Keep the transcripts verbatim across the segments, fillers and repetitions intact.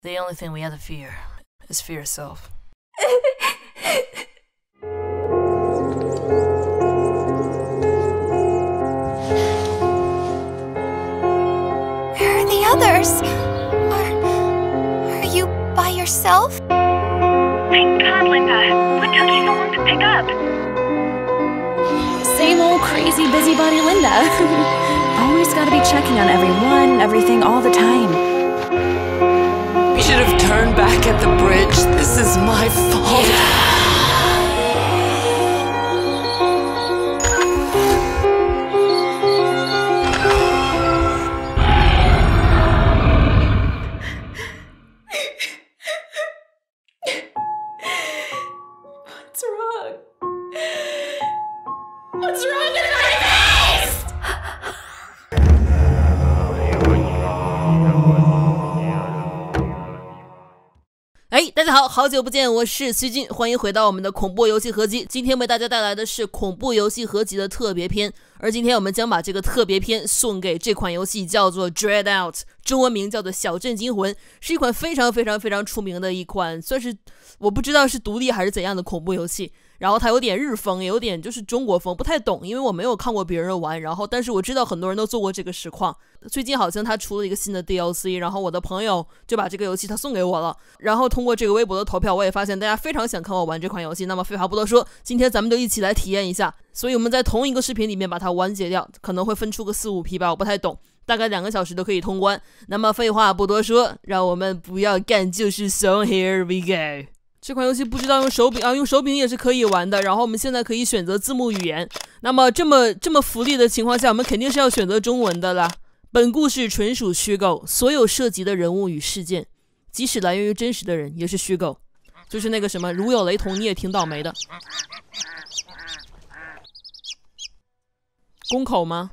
The only thing we have to fear is fear itself. Where are the others? Are, are you by yourself? Thank God, Linda. What took you so long to pick up? Same old crazy busybody Linda. Always gotta be checking on everyone, everything, all the time. We should have turned back at the bridge. This is my fault. What's wrong? What's wrong in my face? 哎，大家好，好久不见，我是徐俊，欢迎回到我们的恐怖游戏合集。今天为大家带来的是恐怖游戏合集的特别篇，而今天我们将把这个特别篇送给这款游戏，叫做 Dread Out， 中文名叫做小镇惊魂，是一款非常非常非常出名的一款，算是我不知道是独立还是怎样的恐怖游戏。然后它有点日风，有点就是中国风，不太懂，因为我没有看过别人玩。然后，但是我知道很多人都做过这个实况。最近好像他出了一个新的 D L C， 然后我的朋友就把这个游戏他送给我了。然后通过这个微博的投票，我也发现大家非常想看我玩这款游戏。那么废话不多说，今天咱们就一起来体验一下。所以我们在同一个视频里面把它完结掉，可能会分出个四五批吧，我不太懂。大概两个小时都可以通关。那么废话不多说，让我们不要干就是怂 ，Here we go。这款游戏不知道用手柄啊，用手柄也是可以玩的。然后我们现在可以选择字幕语言。那么这么这么福利的情况下，我们肯定是要选择中文的啦。本故事纯属虚构，所有涉及的人物与事件，即使来源于真实的人，也是虚构。就是那个什么，如有雷同，你也挺倒霉的。公口吗？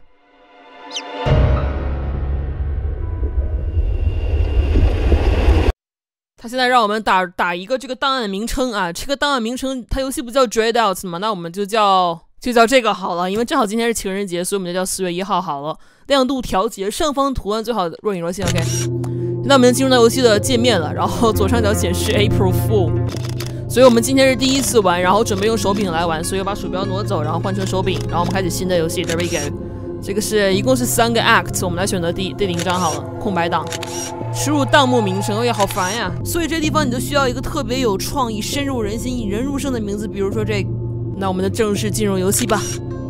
他现在让我们打打一个这个档案名称啊，这个档案名称，它游戏不叫 Dread Out 吗？那我们就叫就叫这个好了，因为正好今天是情人节，所以我们就叫四月一号好了。亮度调节，上方图案最好若隐若现。OK， 那我们进入到游戏的界面了，然后左上角显示 April Fool， 所以我们今天是第一次玩，然后准备用手柄来玩，所以我把鼠标挪走，然后换成手柄，然后我们开始新的游戏。There we go。这个是一共是三个 act， 我们来选择第第零章好了，空白档。输入弹幕名称，哎呀，好烦呀！所以这地方你就需要一个特别有创意、深入人心、引人入胜的名字，比如说这个。那我们就正式进入游戏吧。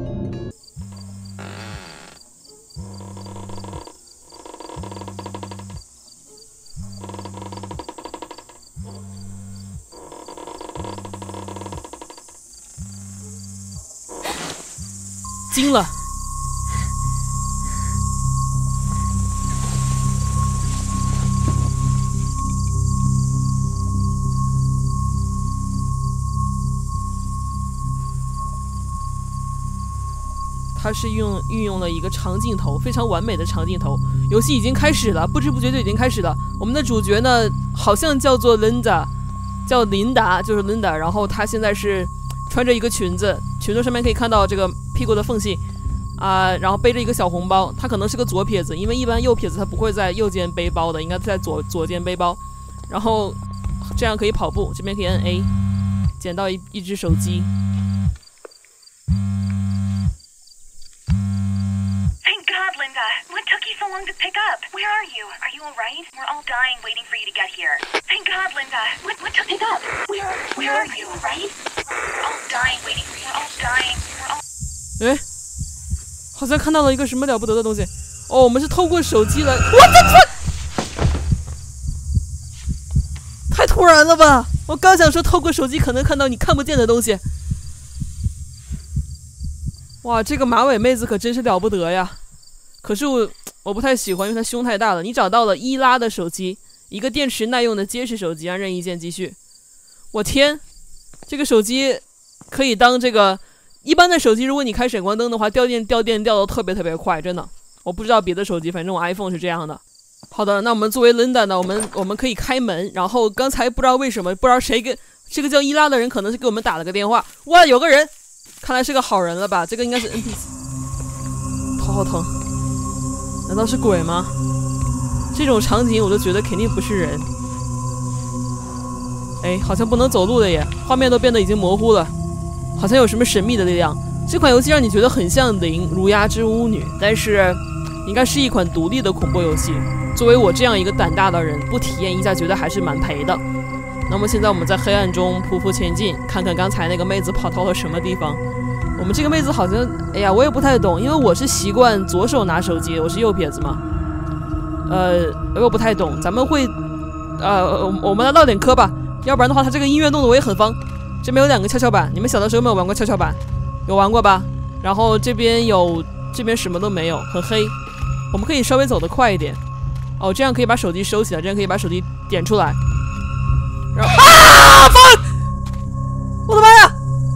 惊了！它是用运用了一个长镜头，非常完美的长镜头。游戏已经开始了，不知不觉就已经开始了。我们的主角呢，好像叫做 Linda， 叫琳达，就是 Linda。然后她现在是穿着一个裙子，裙子上面可以看到这个屁股的缝隙啊、呃，然后背着一个小红包。她可能是个左撇子，因为一般右撇子她不会在右肩背包的，应该在左左肩背包。然后这样可以跑步，这边可以按 A， 捡到一一只手机。 Linda, what took you so long to pick up? Where are you? Are you all right? We're all dying waiting for you to get here. Thank God, Linda. What, what took you up? Where, where are you, right? We're all dying waiting for you. We're all dying. We're all... 哎，好像看到了一个什么了不得的东西。哦，我们是透过手机来。What the fuck？ 太突然了吧！我刚想说透过手机可能看到你看不见的东西。哇，这个马尾妹子可真是了不得呀！可是我我不太喜欢，因为它胸太大了。你找到了伊拉的手机，一个电池耐用的结实手机，按任意键继续。我天，这个手机可以当这个一般的手机，如果你开闪光灯的话，掉电掉电掉的特别特别快，真的。我不知道别的手机，反正我 iPhone 是这样的。好的，那我们作为 Linda 呢，我们我们可以开门。然后刚才不知道为什么，不知道谁给这个叫伊拉的人，可能是给我们打了个电话。哇，有个人，看来是个好人了吧？这个应该是 N P C。头好疼。难道是鬼吗？这种场景我都觉得肯定不是人。 哎，好像不能走路了耶，画面都变得已经模糊了，好像有什么神秘的力量。这款游戏让你觉得很像《灵如鸦之巫女》，但是应该是一款独立的恐怖游戏。作为我这样一个胆大的人，不体验一下觉得还是蛮赔的。那么现在我们在黑暗中匍匐前进，看看刚才那个妹子跑到了什么地方。我们这个妹子好像，哎呀，我也不太懂，因为我是习惯左手拿手机，我是右撇子嘛。呃，我不太懂，咱们会，呃，我们来唠点嗑吧，要不然的话，他这个音乐弄得我也很慌。这边有两个跷跷板，你们小的时候有没有玩过跷跷板？有玩过吧？然后这边有，这边什么都没有，很黑。我们可以稍微走得快一点。哦，这样可以把手机收起来，这样可以把手机点出来。然后啊 fuck！ 我的妈呀！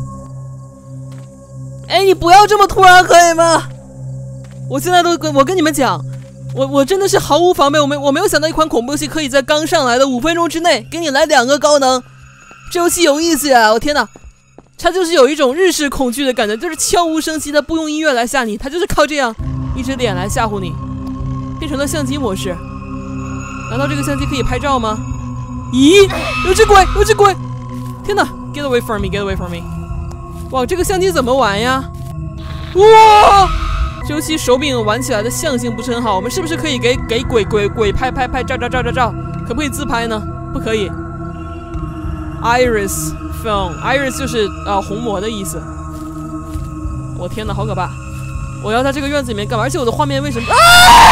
哎，你不要这么突然可以吗？我现在都跟我跟你们讲，我我真的是毫无防备，我没我没有想到一款恐怖游戏可以在刚上来的五分钟之内给你来两个高能，这游戏有意思呀！我天哪！它就是有一种日式恐惧的感觉，就是悄无声息的，不用音乐来吓你，它就是靠这样一只脸来吓唬你。变成了相机模式，难道这个相机可以拍照吗？咦，有只鬼，有只鬼！天哪 ，Get away from me, get away from me！ 哇，这个相机怎么玩呀？哇，这游戏手柄玩起来的象性不是很好，我们是不是可以给给鬼鬼鬼拍拍拍照照照照照？可不可以自拍呢？不可以。Iris phone，Iris 就是呃虹膜的意思。我天哪，好可怕！我要在这个院子里面干嘛？而且我的画面为什么？啊！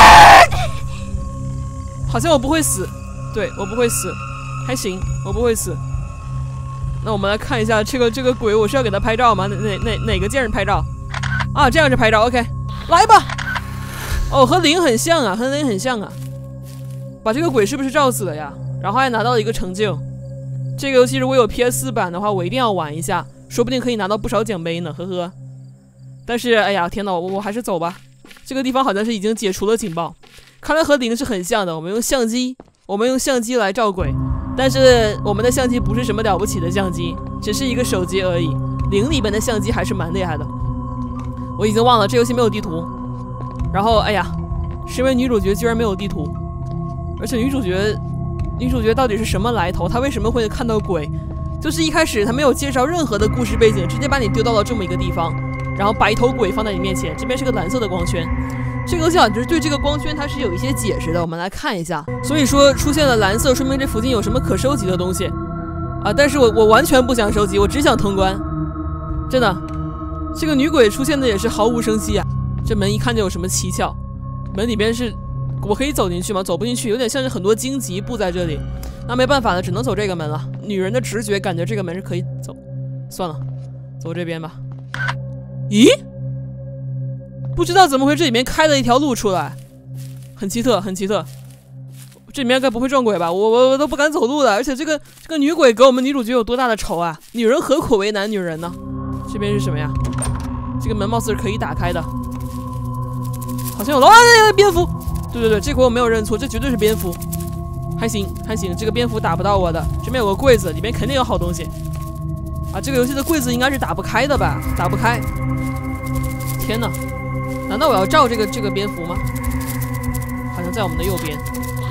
好像我不会死，对我不会死，还行，我不会死。那我们来看一下这个这个鬼，我是要给他拍照吗？哪哪哪哪个键是拍照？啊，这样是拍照 ，OK， 来吧。哦，和零很像啊，和零很像啊。把这个鬼是不是照死了呀？然后还拿到了一个成就。这个游戏如果有 P S 四 版的话，我一定要玩一下，说不定可以拿到不少奖杯呢，呵呵。但是，哎呀，天哪，我我还是走吧。这个地方好像是已经解除了警报，看来和零是很像的。我们用相机，我们用相机来照鬼，但是我们的相机不是什么了不起的相机，只是一个手机而已。零里边的相机还是蛮厉害的。我已经忘了这游戏没有地图，然后，哎呀，是因为女主角居然没有地图，而且女主角。女主角到底是什么来头？她为什么会看到鬼？就是一开始她没有介绍任何的故事背景，直接把你丢到了这么一个地方，然后把一头鬼放在你面前。这边是个蓝色的光圈，这个游戏好像就是对这个光圈它是有一些解释的。我们来看一下，所以说出现了蓝色，说明这附近有什么可收集的东西啊！但是我我完全不想收集，我只想通关。真的，这个女鬼出现的也是毫无声息啊！这门一看就有什么蹊跷，门里边是。我可以走进去吗？走不进去，有点像是很多荆棘布在这里。那没办法了，只能走这个门了。女人的直觉感觉这个门是可以走，算了，走这边吧。咦？不知道怎么回事，这里面开了一条路出来，很奇特，很奇特。这里面该不会撞鬼吧？我我我都不敢走路了。而且这个这个女鬼给我们女主角有多大的仇啊？女人何苦为难女人呢？这边是什么呀？这个门貌似是可以打开的，好像有了啊！蝙蝠。对对对，这回我没有认错，这绝对是蝙蝠，还行还行，这个蝙蝠打不到我的。这边有个柜子，里面肯定有好东西啊！这个游戏的柜子应该是打不开的吧？打不开！天哪，难道我要照这个这个蝙蝠吗？好像在我们的右边。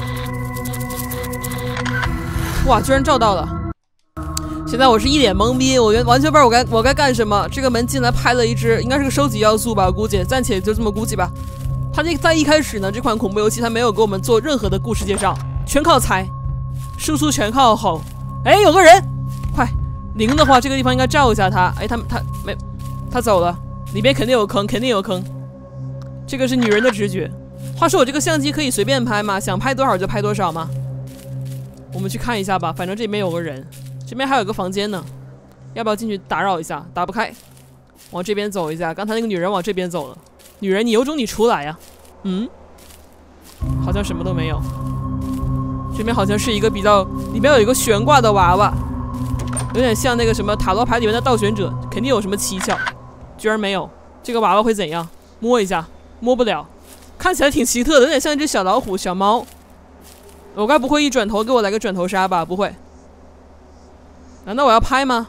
哇，居然照到了！现在我是一脸懵逼，我完全不知道我该我该干什么。这个门进来拍了一只，应该是个收集要素吧？估计暂且就这么估计吧。他这在一开始呢，这款恐怖游戏他没有给我们做任何的故事介绍，全靠猜，输出全靠吼。哎，有个人，快！零的话，这个地方应该照一下他。哎，他他没，他走了，里边肯定有坑，肯定有坑。这个是女人的直觉。话说我这个相机可以随便拍吗？想拍多少就拍多少吗？我们去看一下吧，反正这边有个人，这边还有个房间呢，要不要进去打扰一下？打不开，往这边走一下。刚才那个女人往这边走了。女人，你有种你出来呀！嗯，好像什么都没有。这边好像是一个比较，里面有一个悬挂的娃娃，有点像那个什么塔罗牌里面的倒悬者，肯定有什么蹊跷。居然没有，这个娃娃会怎样？摸一下，摸不了，看起来挺奇特的，有点像一只小老虎、小猫。我该不会一转头给我来个转头杀吧？不会。难道我要拍吗？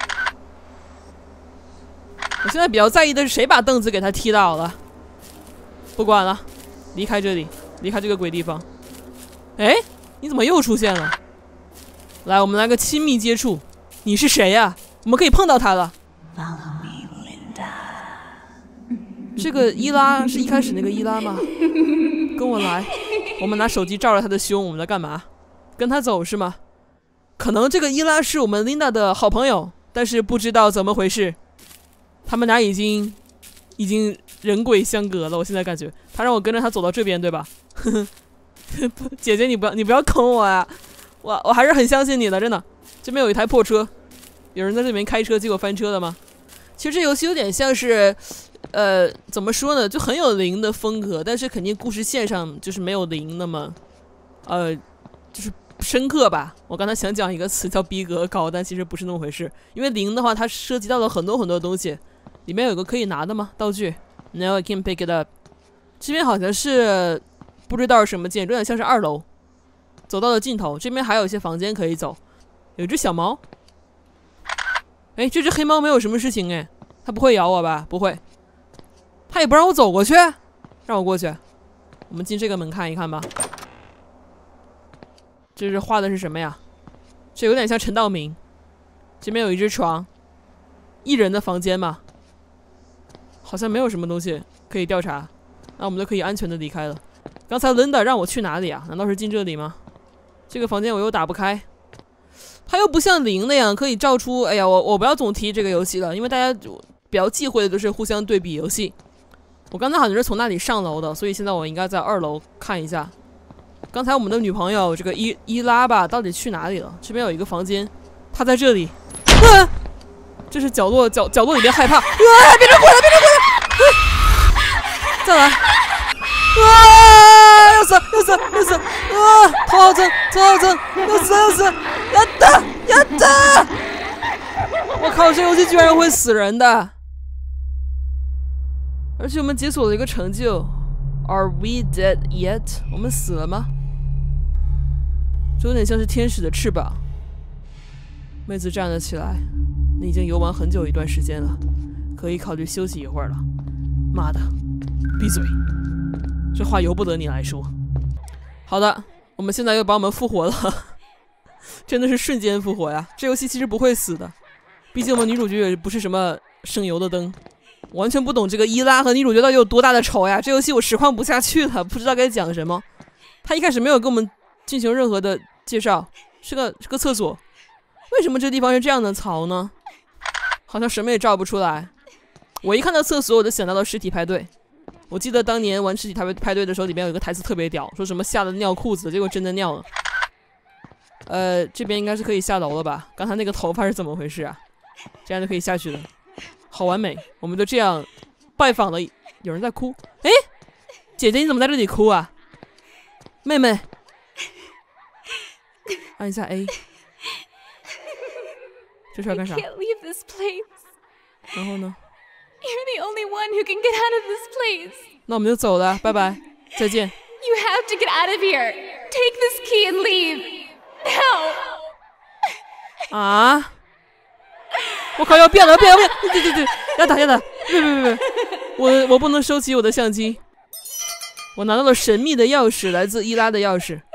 我现在比较在意的是谁把凳子给他踢倒了。不管了，离开这里，离开这个鬼地方。哎，你怎么又出现了？ 来，我们来个亲密接触。你是谁呀？我们可以碰到他了。这个伊拉是一开始那个伊拉吗？跟我来，我们拿手机照着他的胸，我们在干嘛？跟他走是吗？可能这个伊拉是我们 Linda 的好朋友，但是不知道怎么回事，他们俩已经已经人鬼相隔了。我现在感觉他让我跟着他走到这边，对吧？姐姐，你不要你不要坑我呀！我我还是很相信你的，真的。这边有一台破车，有人在这边开车，结果翻车了吗？其实这游戏有点像是，呃，怎么说呢，就很有零的风格，但是肯定故事线上就是没有零那么，呃，就是深刻吧。我刚才想讲一个词叫逼格高，但其实不是那么回事。因为零的话，它涉及到了很多很多东西，里面有个可以拿的吗？道具 ，Now I can pick it up。这边好像是不知道是什么建筑，有点像是二楼。走到了尽头，这边还有一些房间可以走。有只小猫。哎，这只黑猫没有什么事情哎，它不会咬我吧？不会。它也不让我走过去，让我过去。我们进这个门看一看吧。这是画的是什么呀？这有点像陈道明。这边有一只床，一人的房间嘛。好像没有什么东西可以调查，那我们就可以安全的离开了。刚才 Linda 让我去哪里啊？难道是进这里吗？这个房间我又打不开。它又不像零那样可以照出，哎呀，我我不要总提这个游戏了，因为大家比较忌讳的都是互相对比游戏。我刚才好像是从那里上楼的，所以现在我应该在二楼看一下。刚才我们的女朋友这个伊伊拉吧，到底去哪里了？这边有一个房间，她在这里。啊！这是角落角角落里面害怕。啊！别着过来，别着过来！啊、再来！啊！要死要死要死！啊！头好疼，头好疼！要死要死！呀打呀打！我靠，这游戏居然会死人的！而且我们解锁了一个成就 ，Are we dead yet？ 我们死了吗？这有点像是天使的翅膀。妹子站了起来，你已经游玩很久一段时间了，可以考虑休息一会儿了。妈的，闭嘴！这话由不得你来说。好的，我们现在又把我们复活了。真的是瞬间复活呀！这游戏其实不会死的，毕竟我们女主角也不是什么省油的灯，完全不懂这个伊拉和女主角到底有多大的仇呀！这游戏我实况不下去了，不知道该讲什么。他一开始没有跟我们进行任何的介绍，是个是个厕所，为什么这地方是这样的槽呢？好像什么也照不出来。我一看到厕所，我就想到了尸体派对。我记得当年玩尸体派派对的时候，里面有一个台词特别屌，说什么吓得尿裤子，结果真的尿了。呃，这边应该是可以下楼了吧？刚才那个头发是怎么回事啊？这样就可以下去了，好完美！我们就这样拜访了。有人在哭，哎，姐姐你怎么在这里哭啊？妹妹，按一下 A。这是要干啥？ I can't leave this place. 然后呢 You're the only one who can get out of this place. 那我们就走了，拜拜，再见。 You have to get out of here. Take this key and leave. Now. 啊！我靠，要变了，变了，变了！对对对，要打要打！别别别别！我我不能收起我的相机。我拿到了神秘的钥匙，来自伊拉的钥匙。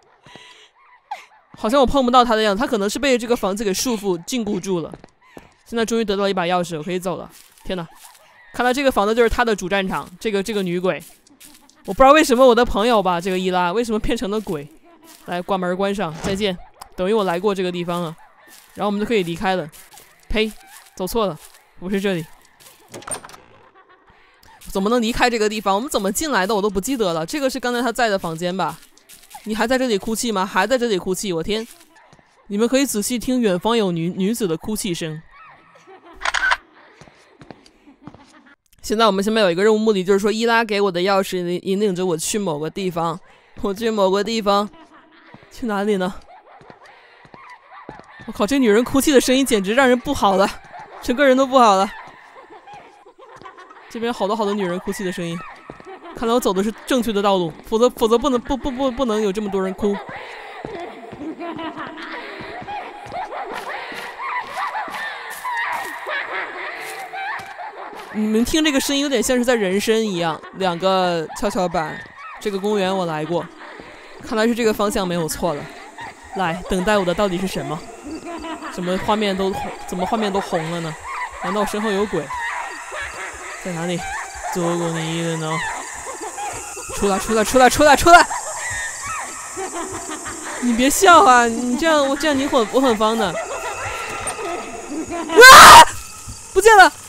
好像我碰不到他的样子，他可能是被这个房子给束缚禁锢住了。现在终于得到了一把钥匙，我可以走了。天哪，看来这个房子就是他的主战场。这个这个女鬼，我不知道为什么我的朋友吧，这个伊拉为什么变成了鬼？来，关门关上，再见。等于我来过这个地方了，然后我们就可以离开了。呸，走错了，不是这里。怎么能离开这个地方？我们怎么进来的我都不记得了。这个是刚才他在的房间吧？你还在这里哭泣吗？还在这里哭泣？我天！你们可以仔细听，远方有女女子的哭泣声。现在我们下面有一个任务目的，就是说伊拉给我的钥匙引领着我去某个地方。我去某个地方，去哪里呢？我靠，这女人哭泣的声音简直让人不好了，整个人都不好了。这边好多好多女人哭泣的声音，看来我走的是正确的道路，否则否则不能不不不不能有这么多人哭。你们听这个声音有点像是在人参一样，两个跷跷板。这个公园我来过，看来是这个方向没有错了。 来，等待我的到底是什么？怎么画面都怎么画面都红了呢？难道我身后有鬼？在哪里？走过你的呢？出来！出来！出来！出来！出来！你别笑啊！你这样我这样你很我很慌的。啊！不见了！啊！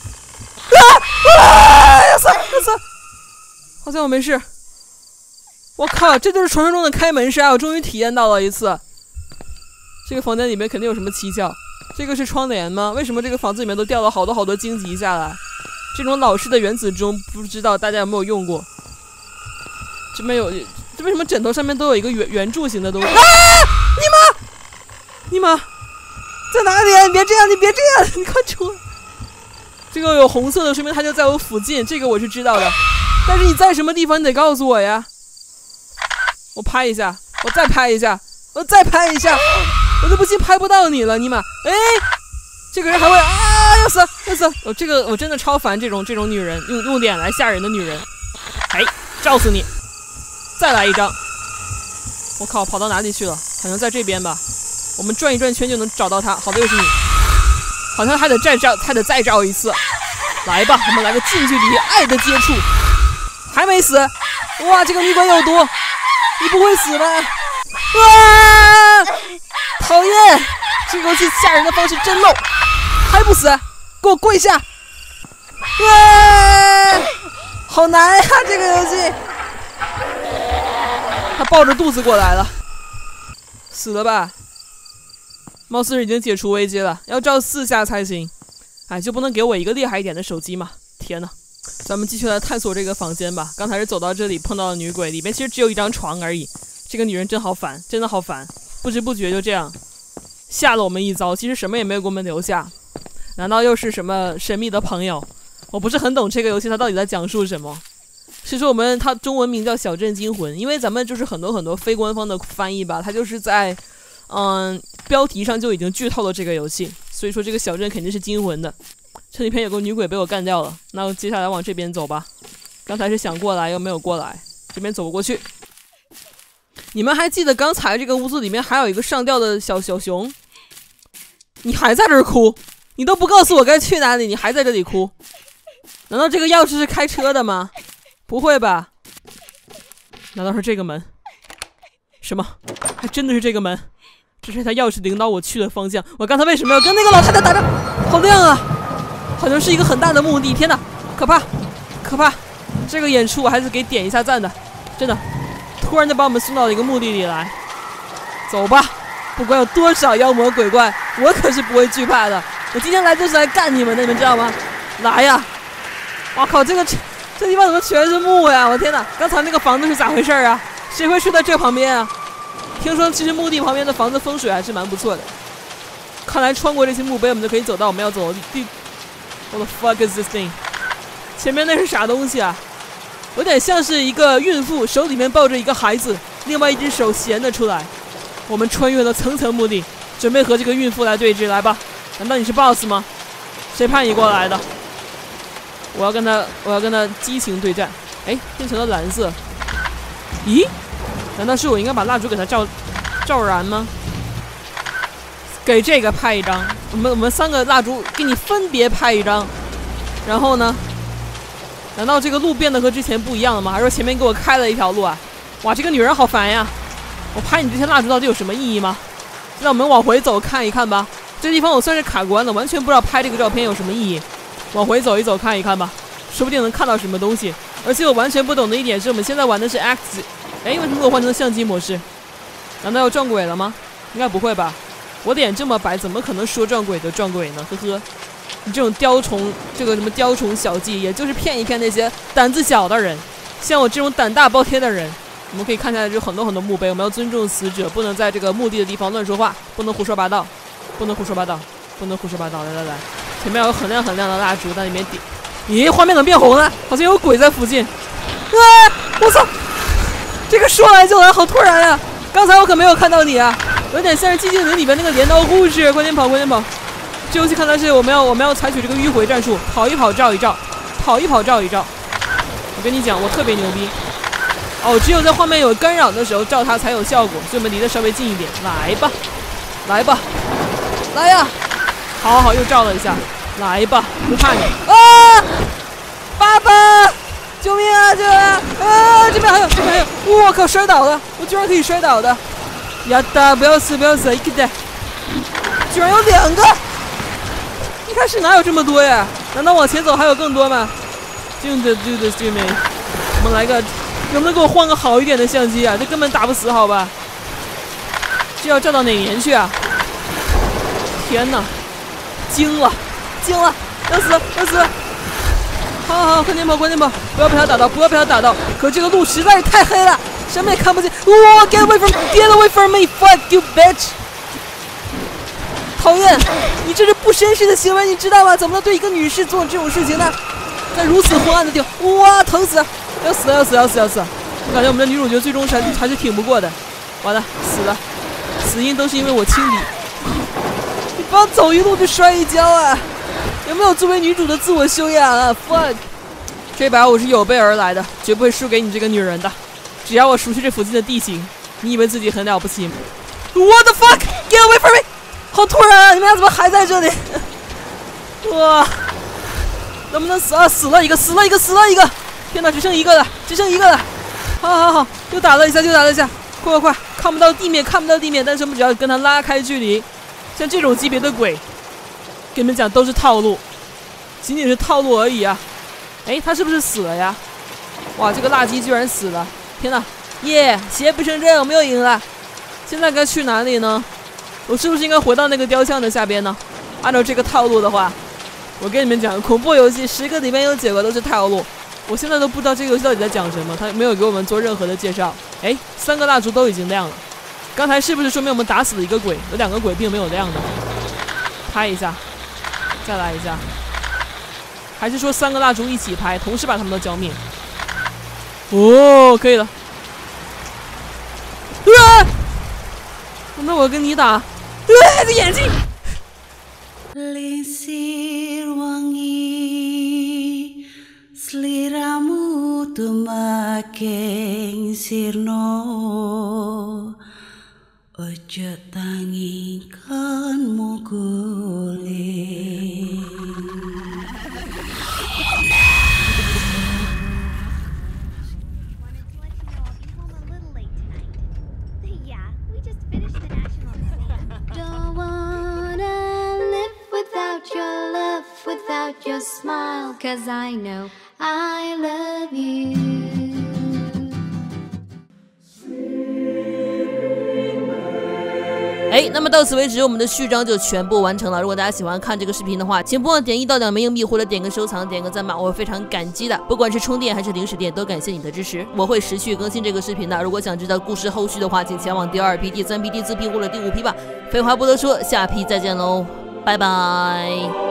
啊！要死！要死！好像我没事。我靠！这就是传说中的开门杀，我终于体验到了一次。这个房间里面肯定有什么蹊跷。这个是窗帘吗？为什么这个房子里面都掉了好多好多荆棘下来？这种老式的原子钟不知道大家有没有用过？这边有，这为什么枕头上面都有一个圆圆柱形的东西？啊！尼玛！尼玛！在哪里啊？你别这样！你别这样！你快出来！这个有红色的，说明它就在我附近，这个我是知道的。但是你在什么地方？你得告诉我呀！我拍一下，我再拍一下，我再拍一下，我都不信拍不到你了，尼玛！哎，这个人还会啊！要死要死！我、哦、这个我真的超烦这种这种女人，用用脸来吓人的女人。哎，照死你！再来一张！我靠，跑到哪里去了？好像在这边吧。我们转一转圈就能找到他。好的，又是你。好像还得再照，还得再照一次。来吧，我们来个近距离爱的接触。还没死！哇，这个女鬼有毒！你不会死吧？啊！讨厌！这个游戏吓人的方式真漏！还不死？给我跪下！啊！好难呀、啊，这个游戏。他抱着肚子过来了，死了吧？貌似已经解除危机了，要照四下才行。哎，就不能给我一个厉害一点的手机吗？天哪！咱们继续来探索这个房间吧。刚才是走到这里碰到了女鬼，里面其实只有一张床而已。这个女人真好烦，真的好烦，不知不觉就这样吓了我们一遭。其实什么也没有给我们留下，难道又是什么神秘的朋友？我不是很懂这个游戏它到底在讲述什么。是说我们它中文名叫小镇惊魂，因为咱们就是很多很多非官方的翻译吧，它就是在嗯标题上就已经剧透了这个游戏，所以说这个小镇肯定是惊魂的。这里边有个女鬼被我干掉了，那我接下来往这边走吧。刚才是想过来又没有过来，这边走不过去。你们还记得刚才这个屋子里面还有一个上吊的小小熊？你还在这儿哭？你都不告诉我该去哪里，你还在这里哭？难道这个钥匙是开车的吗？不会吧？难道是这个门？什么？还真的是这个门？这是他钥匙领导我去的方向。我刚才为什么要跟那个老太太打仗？好亮啊！好像是一个很大的墓地。天哪，可怕，可怕！这个演出我还是给点一下赞的，真的。突然就把我们送到了一个墓地里来。走吧，不管有多少妖魔鬼怪，我可是不会惧怕的。我今天来就是来干你们的，你们知道吗？来呀！我靠，这个这地方怎么全是墓呀？我天哪！刚才那个房子是咋回事啊？谁会睡在这旁边啊？听说其实墓地旁边的房子风水还是蛮不错的。看来穿过这些墓碑，我们就可以走到我们要走的地。What the fuck is this thing？ 前面那是啥东西啊？有点像是一个孕妇手里面抱着一个孩子，另外一只手衔了出来。我们穿越了层层墓地，准备和这个孕妇来对峙。来吧，难道你是 boss 吗？谁派你过来的？我要跟他，我要跟他激情对战。哎，变成了蓝色。咦？难道是我应该把蜡烛给他照照燃吗？给这个拍一张，我们我们三个蜡烛给你分别拍一张。然后呢？难道这个路变得和之前不一样了吗？还是说前面给我开了一条路啊？哇，这个女人好烦呀！我拍你这些蜡烛到底有什么意义吗？那我们往回走看一看吧。这地方我算是卡关了，完全不知道拍这个照片有什么意义。往回走一走看一看吧，说不定能看到什么东西。而且我完全不懂的一点是我们现在玩的是 X， 哎，为什么给我换成相机模式？难道要撞鬼了吗？应该不会吧？我脸这么白，怎么可能说撞鬼就撞鬼呢？呵呵。你这种雕虫，这个什么雕虫小技，也就是骗一骗那些胆子小的人。像我这种胆大包天的人，我们可以看下来有很多很多墓碑，我们要尊重死者，不能在这个墓地的地方乱说话，不能胡说八道，不能胡说八道，不能胡说八道。来来来，前面有很亮很亮的蜡烛在里面点。咦，画面怎么变红了？好像有鬼在附近。啊！我操！这个说来就来，好突然呀！刚才我可没有看到你啊，有点像是寂静岭里边那个镰刀护士。快点跑，快点跑！这游戏看来是我们要我们要采取这个迂回战术，跑一跑照一照，跑一跑照一照。我跟你讲，我特别牛逼， 哦，只有在画面有干扰的时候照它才有效果，所以我们离得稍微近一点。来吧，来吧，来呀！好好好，又照了一下。来吧，不怕你啊！爸爸，救命啊！救命啊！啊，这边还有，这边还有！我靠，摔倒了！我居然可以摔倒的！呀哒，不要死，不要死！一个的，居然有两个！一开始哪有这么多呀？难道往前走还有更多吗？真的，对的，对没？我们来个，能不能给我换个好一点的相机啊？这根本打不死，好吧？这要照到哪年去啊？天哪，惊了，惊了，要死了，要死了！好好好，快点跑，快点跑！不要被他打到，不要被他打到！可这个路实在是太黑了，什么也看不见。哇 ！Get away from, get away from me, fuck you, bitch！ 讨厌，你这是不绅士的行为，你知道吗？怎么能对一个女士做这种事情呢？在如此昏暗的地方，哇，疼死！要死了，要死了，要死了，要死了！我感觉我们的女主角最终还还是挺不过的。完了，死了，死因都是因为我轻敌。你不要走一路就摔一跤啊！有没有作为女主的自我修养啊 ？fuck！ 这把我是有备而来的，绝不会输给你这个女人的。只要我熟悉这附近的地形，你以为自己很了不起吗 ？What the fuck! Get away from me! 好突然啊！你们俩怎么还在这里？哇！能不能死啊？死了一个，死了一个，死了一个！天哪，只剩一个了，只剩一个了！好好好，又打了一下，又打了一下，快快快！看不到地面，看不到地面，但是我们只要跟他拉开距离，像这种级别的鬼，跟你们讲都是套路，仅仅是套路而已啊！哎，他是不是死了呀？哇，这个垃圾居然死了！天哪，耶！邪不胜正，我们又赢了。现在该去哪里呢？我是不是应该回到那个雕像的下边呢？按照这个套路的话，我跟你们讲，恐怖游戏十个里面有九个都是套路。我现在都不知道这个游戏到底在讲什么，他没有给我们做任何的介绍。哎，三个蜡烛都已经亮了，刚才是不是说明我们打死了一个鬼？有两个鬼并没有亮的。拍一下，再来一下，还是说三个蜡烛一起拍，同时把他们都浇灭？哦，可以了。啊！那我跟你打。啊！这眼睛。 Lisir wangi sliramu tumaking sirno ojo tangikanmu guling without your smile, 'cause I know I love you. 哎，那么到此为止，我们的序章就全部完成了。如果大家喜欢看这个视频的话，请不忘点一到两枚硬币，或者点个收藏，点个赞吧，我会非常感激的。不管是充电还是零食店，都感谢你的支持，我会持续更新这个视频的。如果想知道故事后续的话，请前往第二批、第三批、第四批或者第五批吧。废话不多说，下批再见喽，拜拜。